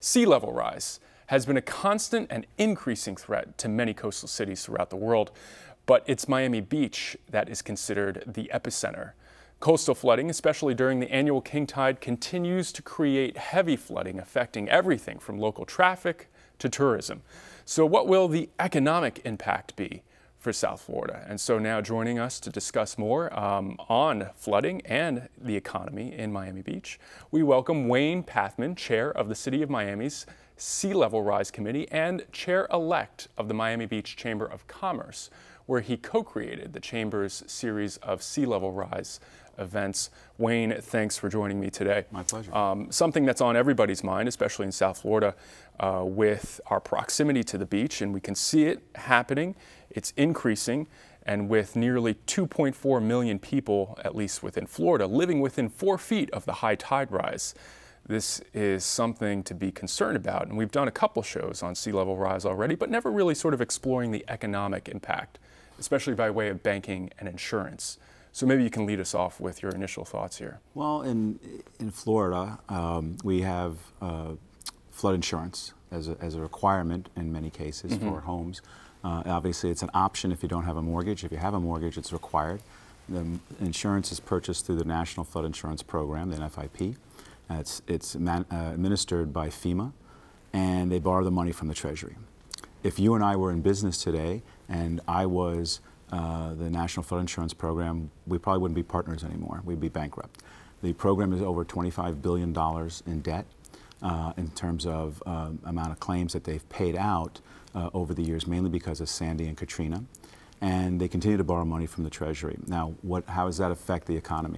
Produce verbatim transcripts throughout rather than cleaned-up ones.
Sea level rise has been a constant and increasing threat to many coastal cities throughout the world, but it's Miami Beach that is considered the epicenter. Coastal flooding, especially during the annual king tide, continues to create heavy flooding affecting everything from local traffic to tourism. So what will the economic impact be for South Florida? And so now joining us to discuss more um, on flooding and the economy in Miami Beach, we welcome Wayne Pathan, Chair of the City of Miami's Sea Level Rise Committee and Chair-elect of the Miami Beach Chamber of Commerce, where he co-created the Chamber's series of sea level rise events. Wayne, thanks for joining me today. My pleasure. Um, something that's on everybody's mind, especially in South Florida, uh, with our proximity to the beach, and we can see it happening. It's increasing, and with nearly two point four million people, at least within Florida, living within four feet of the high tide rise, this is something to be concerned about. And we've done a couple shows on sea level rise already, but never really sort of exploring the economic impact, especially by way of banking and insurance. So maybe you can lead us off with your initial thoughts here. Well, in, in Florida, um, we have uh, flood insurance as a, as a requirement in many cases mm-hmm. for homes. Uh, obviously, it's an option if you don't have a mortgage. If you have a mortgage, it's required. The insurance is purchased through the National Flood Insurance Program, the N F I P. Uh, it's it's man, uh, administered by FEMA, and they borrow the money from the Treasury. If you and I were in business today, and I was uh, the National Flood Insurance Program, we probably wouldn't be partners anymore. We'd be bankrupt. The program is over twenty-five billion dollars in debt uh, in terms of uh, amount of claims that they've paid out uh, over the years, mainly because of Sandy and Katrina. And they continue to borrow money from the Treasury. Now, what, how does that affect the economy?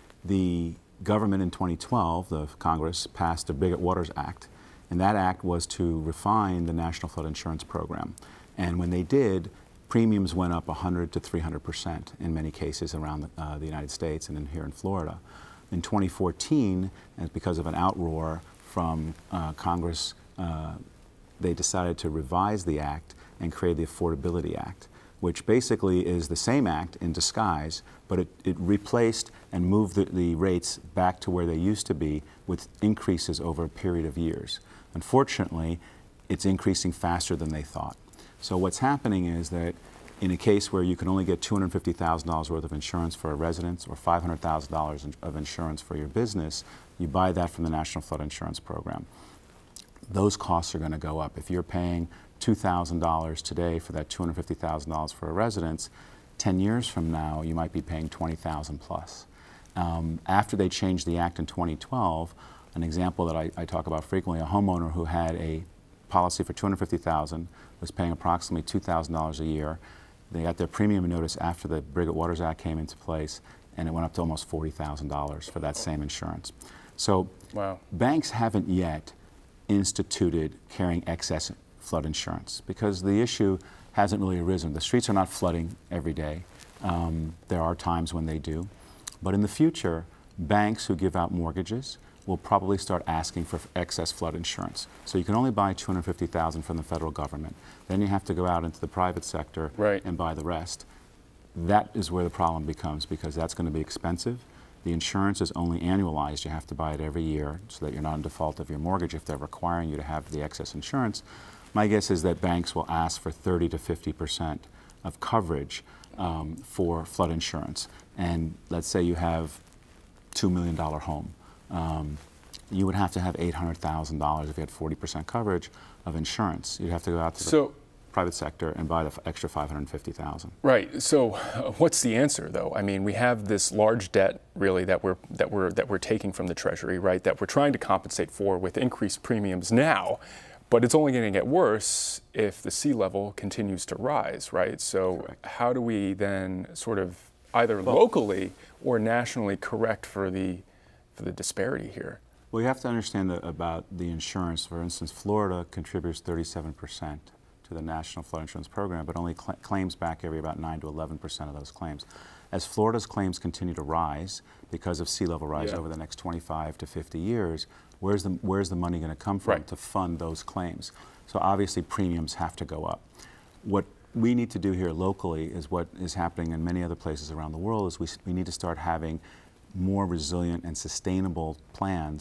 The government in twenty twelve, the Congress, passed the Big Waters Act, and that act was to refine the National Flood Insurance Program. And when they did, premiums went up one hundred to three hundred percent in many cases around the, uh, the United States and in, here in Florida. In twenty fourteen, and because of an outroar from uh, Congress, uh, they decided to revise the act and create the Affordability Act, which basically is the same act in disguise, but it, it replaced and moved the, the rates back to where they used to be with increases over a period of years. Unfortunately, it's increasing faster than they thought. So what's happening is that in a case where you can only get two hundred fifty thousand dollars worth of insurance for a residence or five hundred thousand dollars of insurance for your business, you buy that from the National Flood Insurance Program. Those costs are going to go up. If you're paying two thousand dollars today for that two hundred fifty thousand dollars for a residence, ten years from now you might be paying twenty thousand dollars plus. Um, after they changed the act in twenty twelve, an example that I, I talk about frequently, a homeowner who had a policy for two hundred fifty thousand dollars was paying approximately two thousand dollars a year. They got their premium notice after the Big Waters Act came into place, and it went up to almost forty thousand dollars for that same insurance. So wow. Banks haven't yet instituted carrying excess flood insurance because the issue hasn't really arisen. The streets are not flooding every day. Um, there are times when they do. But in the future, banks who give out mortgages will probably start asking for excess flood insurance. So you can only buy two hundred fifty thousand dollars from the federal government. Then you have to go out into the private sector right. and buy the rest. That is where the problem becomes because that's going to be expensive. The insurance is only annualized. You have to buy it every year so that you're not in default of your mortgage if they're requiring you to have the excess insurance. My guess is that banks will ask for thirty to fifty percent of coverage um, for flood insurance. And let's say you have a two million dollar home. Um, you would have to have eight hundred thousand dollars if you had forty percent coverage of insurance. You'd have to go out to the so, private sector and buy the extra five hundred fifty thousand dollars. Right. So, uh, what's the answer, though? I mean, we have this large debt, really, that we're that we're that we're taking from the Treasury, right? That we're trying to compensate for with increased premiums now, but it's only going to get worse if the sea level continues to rise, right? So, correct. How do we then sort of either well, locally or nationally correct for the for the disparity here? Well, you have to understand that about the insurance. For instance, Florida contributes thirty-seven percent to the National Flood Insurance Program, but only cl claims back every about nine to eleven percent of those claims. As Florida's claims continue to rise because of sea level rise yeah. over the next twenty-five to fifty years, where's the, where's the money going to come from right. to fund those claims? So obviously premiums have to go up. What we need to do here locally is what is happening in many other places around the world is we, we need to start having more resilient and sustainable plans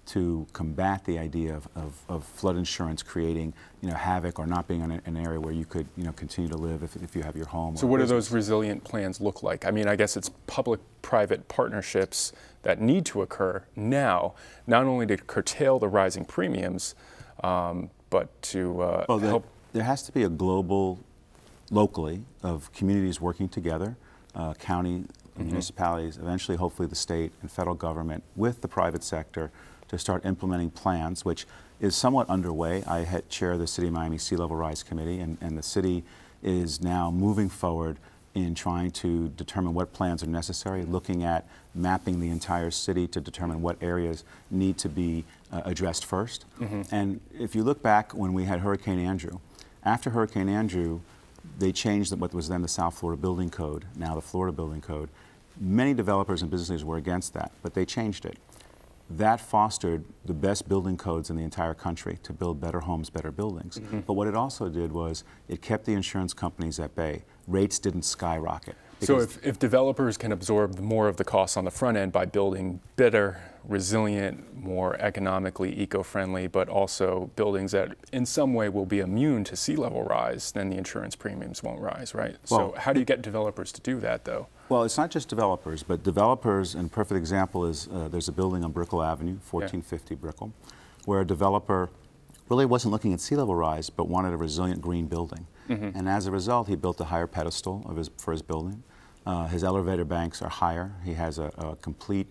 to combat the idea of, of, of flood insurance creating, you know, havoc or not being in an area where you could, you know, continue to live if, if you have your home. So what do those resilient plans look like? I mean, I guess it's public-private partnerships that need to occur now, not only to curtail the rising premiums, um, but to uh, well, help. There has to be a global, locally, of communities working together, uh, county, mm-hmm. municipalities, eventually hopefully the state and federal government with the private sector to start implementing plans, which is somewhat underway. I had chair the City of Miami Sea Level Rise Committee, and, and the city is now moving forward in trying to determine what plans are necessary, looking at mapping the entire city to determine what areas need to be uh, addressed first. Mm-hmm. And if you look back when we had Hurricane Andrew, after Hurricane Andrew, they changed what was then the South Florida Building Code, now the Florida Building Code. Many developers and businesses were against that, but they changed it. That fostered the best building codes in the entire country to build better homes, better buildings. Mm-hmm. But what it also did was it kept the insurance companies at bay. Rates didn't skyrocket. So if, if developers can absorb more of the costs on the front end by building better, resilient, more economically eco-friendly, but also buildings that in some way will be immune to sea level rise, then the insurance premiums won't rise, right? Well, so how do you get developers to do that, though? Well, it's not just developers, but developers, and a perfect example is uh, there's a building on Brickell Avenue, fourteen fifty yeah. Brickell, where a developer really wasn't looking at sea level rise, but wanted a resilient green building. Mm-hmm. And as a result, he built a higher pedestal of his, for his building. Uh, his elevator banks are higher. He has a, a complete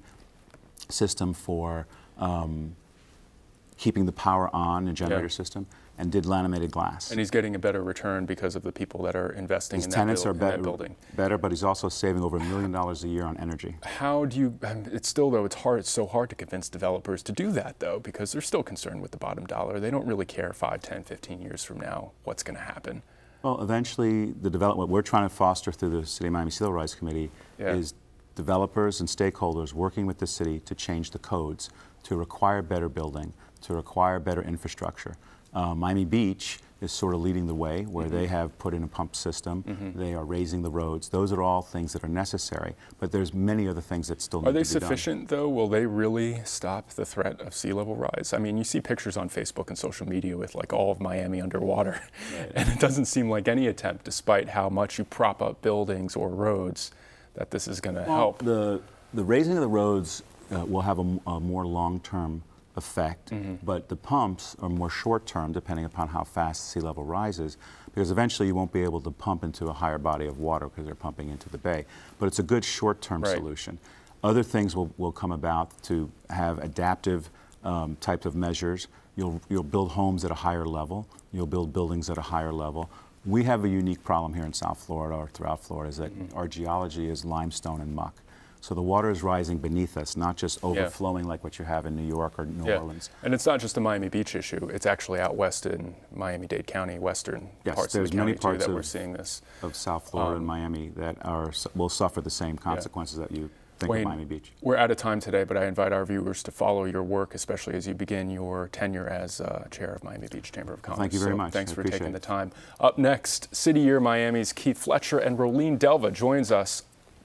system for um, keeping the power on, a generator yeah. system, and did laminated glass. And he's getting a better return because of the people that are investing his in, tenants that, are in better, that building. better, but he's also saving over a million dollars a year on energy. How do you, it's still though, it's hard, it's so hard to convince developers to do that though, because they're still concerned with the bottom dollar. They don't really care five, ten, fifteen years from now what's going to happen. Well, eventually, the development we're trying to foster through the City of Miami Sea Level Rise Committee yeah. is developers and stakeholders working with the city to change the codes, to require better building, to require better infrastructure. Uh, Miami Beach is sort of leading the way, where mm-hmm. they have put in a pump system. Mm-hmm. They are raising the roads. Those are all things that are necessary, but there's many other things that still need are they to be sufficient, done. though? Will they really stop the threat of sea level rise? I mean, you see pictures on Facebook and social media with like all of Miami underwater, right. and it doesn't seem like any attempt, despite how much you prop up buildings or roads, that this is going to well, help. The, the raising of the roads uh, will have a, a more long-term effect, mm-hmm. but the pumps are more short-term depending upon how fast sea level rises, because eventually you won't be able to pump into a higher body of water because they're pumping into the bay. But it's a good short-term right. solution. Other things will, will come about to have adaptive um, types of measures. You'll, you'll build homes at a higher level. You'll build buildings at a higher level. We have a unique problem here in South Florida or throughout Florida, is that mm-hmm. our geology is limestone and muck. So the water is rising beneath us, not just overflowing yeah. like what you have in New York or New yeah. Orleans. And it's not just a Miami Beach issue. It's actually out west in Miami-Dade County, western yes, parts there's of the county many parts too, that of, we're seeing this. of South Florida um, and Miami that are will suffer the same consequences yeah. that you think Wayne, of Miami Beach. We're out of time today, but I invite our viewers to follow your work, especially as you begin your tenure as uh, chair of Miami Beach Chamber of Commerce. Well, thank you very so much. Thanks I for appreciate taking it. the time. Up next, City Year Miami's Keith Fletcher and Rolene Delva joins us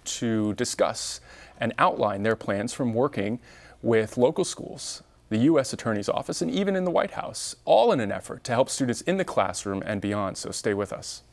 to discuss and outline their plans from working with local schools, the U S Attorney's Office, and even in the White House, all in an effort to help students in the classroom and beyond. So stay with us.